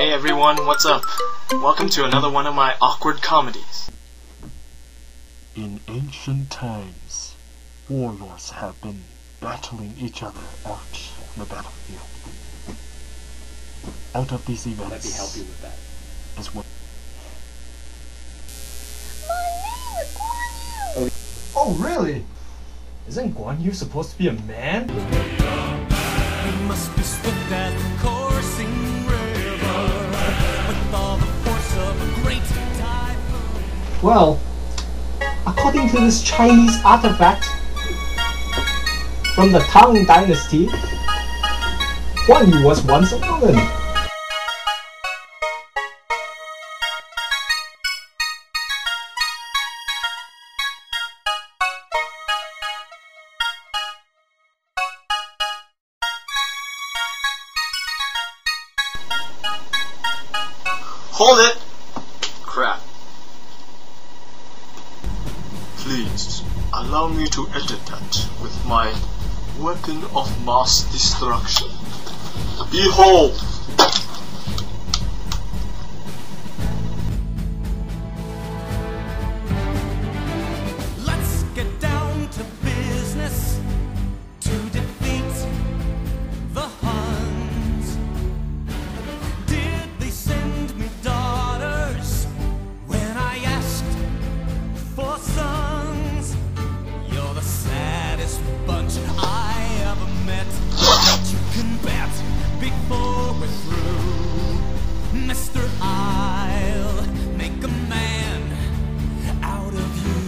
Hey everyone, what's up? Welcome to another one of my awkward comedies. In ancient times, warlords have been battling each other out on the battlefield. Out of these events, Let me help you with that. Is what. Oh, really? Isn't Guan Yu supposed to be a man? You must be swift as the coursing river, with all the force of a great typhoon. Well, according to this Chinese artifact from the Tang Dynasty, Guan Yu was once a woman. Hold it! Crap. Please, allow me to edit that with my weapon of mass destruction. Behold! Let's get down to business to defeat the Huns. Did they send me daughters when I asked for sons? You're the saddest bunch I ever met. But you can bet before we're through, Mister, I'll make a man out of you.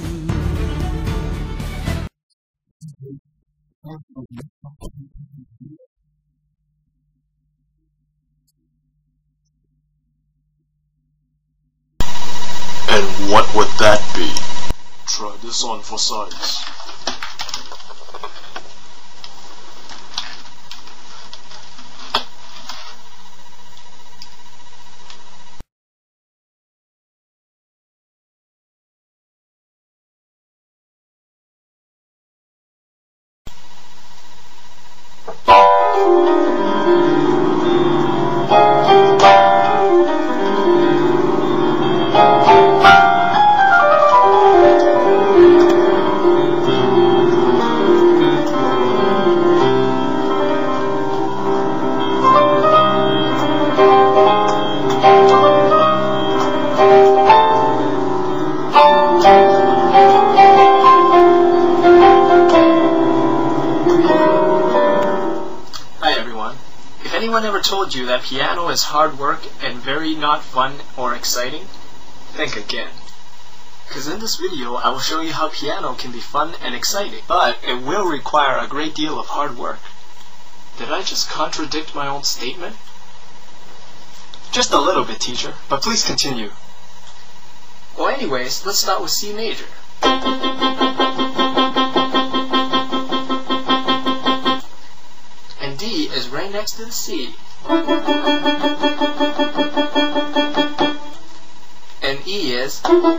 And what would that be? Try this on for size. Hi everyone. If anyone ever told you that piano is hard work and very not fun or exciting, think again. Because in this video I will show you how piano can be fun and exciting, but it will require a great deal of hard work. Did I just contradict my own statement? Just a little bit, teacher, but please continue. Well, anyways, let's start with C major. And D is right next to the C. And E is.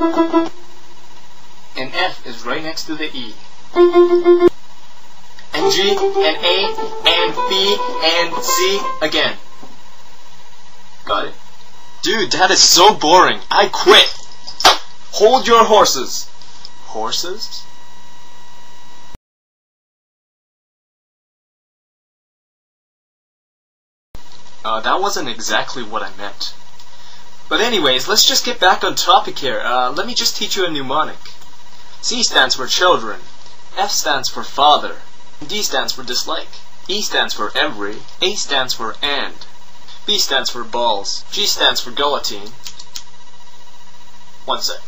And F is right next to the E. And G, and A, and B, and C again. Got it. Dude, that is so boring. I quit. Hold your horses. Horses? That wasn't exactly what I meant. But anyways, let's just get back on topic here. Let me just teach you a mnemonic. C stands for children. F stands for father. D stands for dislike. E stands for every. A stands for and. B stands for balls. G stands for guillotine. One sec.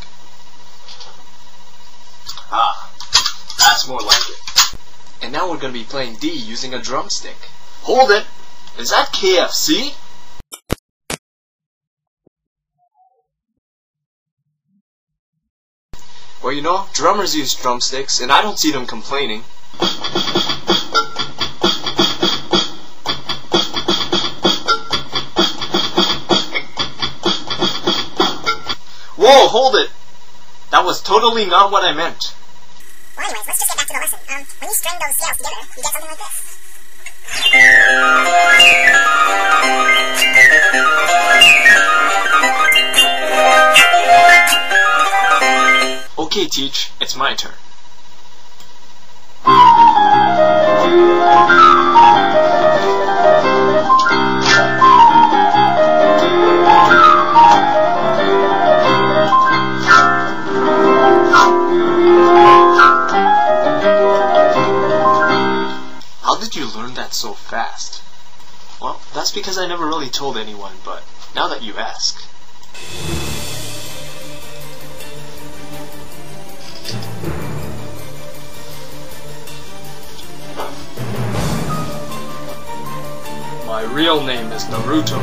Ah, that's more like it. And now we're going to be playing D using a drumstick. Hold it! Is that KFC? Well, you know, drummers use drumsticks, and I don't see them complaining. Whoa, hold it! That was totally not what I meant. Well, anyways, let's just get back to the lesson. When you string those scales together, you get something like this. Okay, Teach, it's my turn. How did you learn that so fast? Well, that's because I never really told anyone, but now that you ask. My real name is Naruto.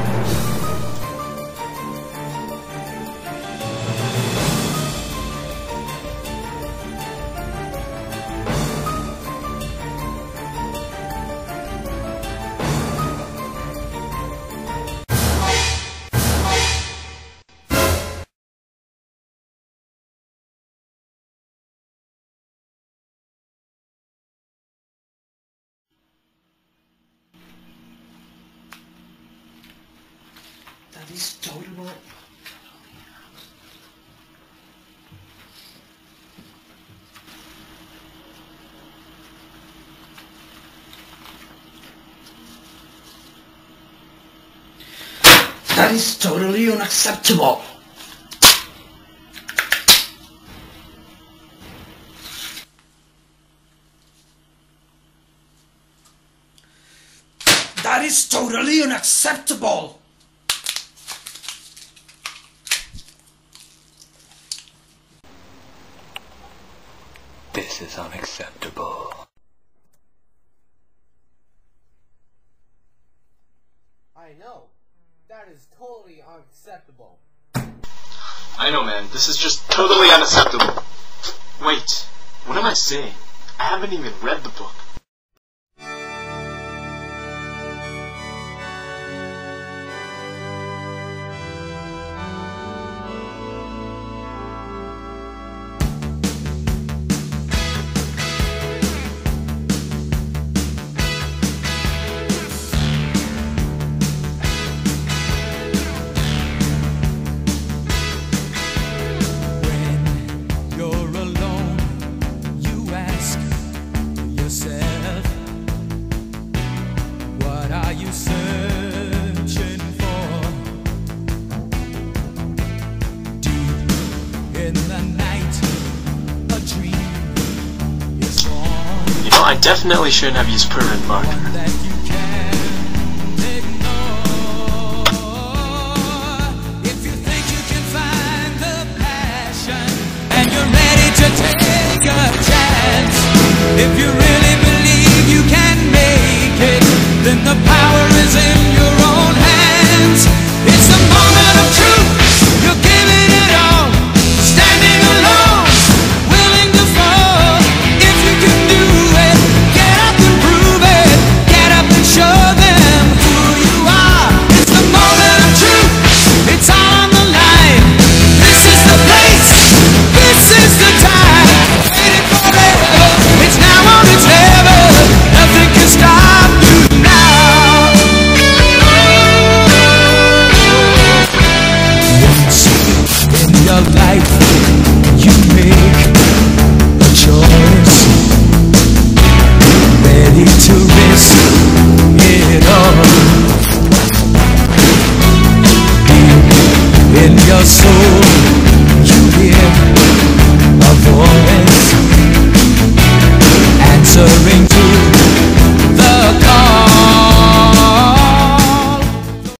That is totally... That is totally unacceptable. That is totally unacceptable. This is unacceptable. I know. That is totally unacceptable. I know, man, this is just totally unacceptable. Wait, what am I saying? I haven't even read the book. I definitely shouldn't have used permanent marker. If you think you can find the passion and you're ready to take a chance, if you really believe you can make it, then the power is in your own hands. It's the moment of truth. You're giving it all, standing alone, willing to fall. If you can do it, get up and prove it. Get up and show them who you are. It's the moment of truth. It's all on the line. This is the place. This is the time. Waiting forever. It's now or it's never. Nothing can stop you now. Once in your life, you make a choice, ready to risk it all. Deep in your soul, you hear a voice answering